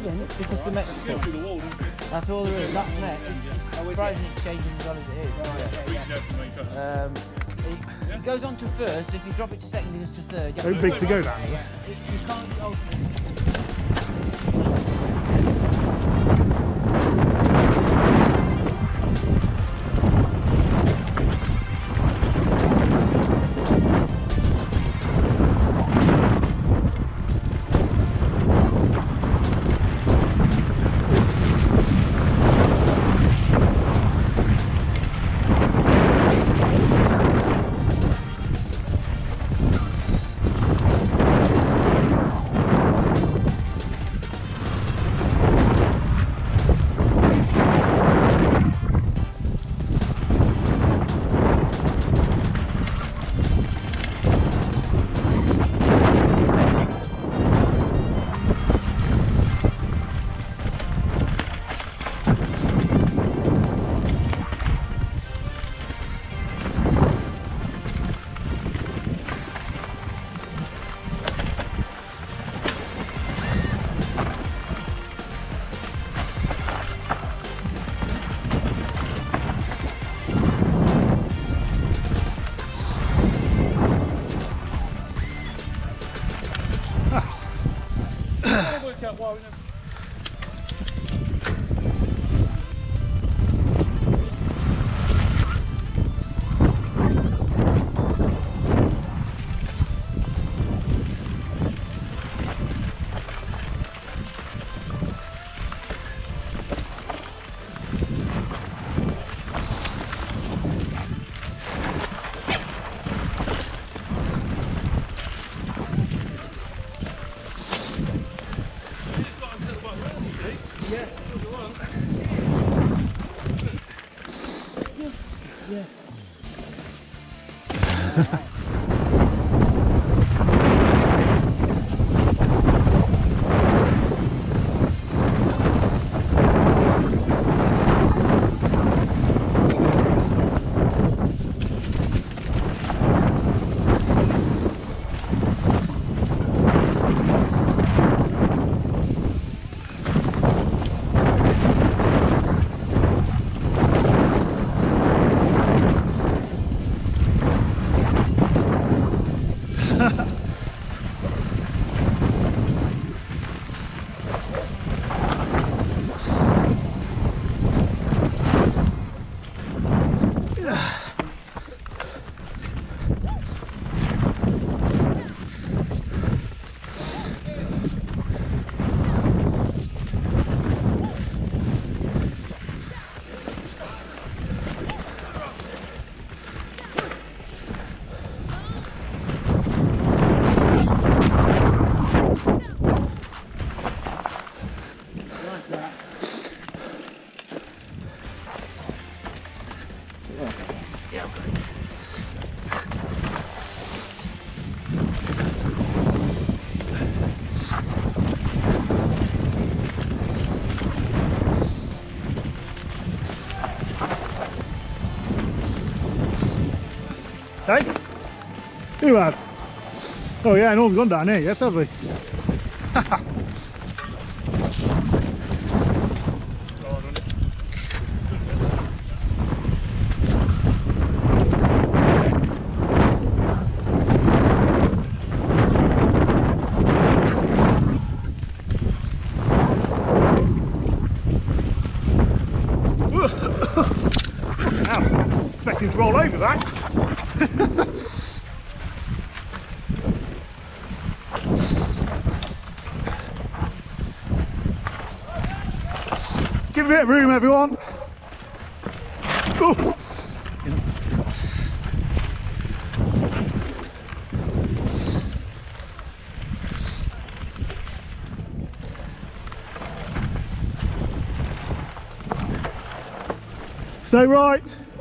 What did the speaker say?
moving because the next that's all there is. That's next. It's surprising it's changing as well as it is. It goes on to first. If you drop it to second, it goes to third. Too big to go down. You can't alternate. Hey? Who have? Oh yeah, no one's gone down here yet, have we? Ow, expecting to roll over that. Give a bit of room, everyone. Ooh. Stay right.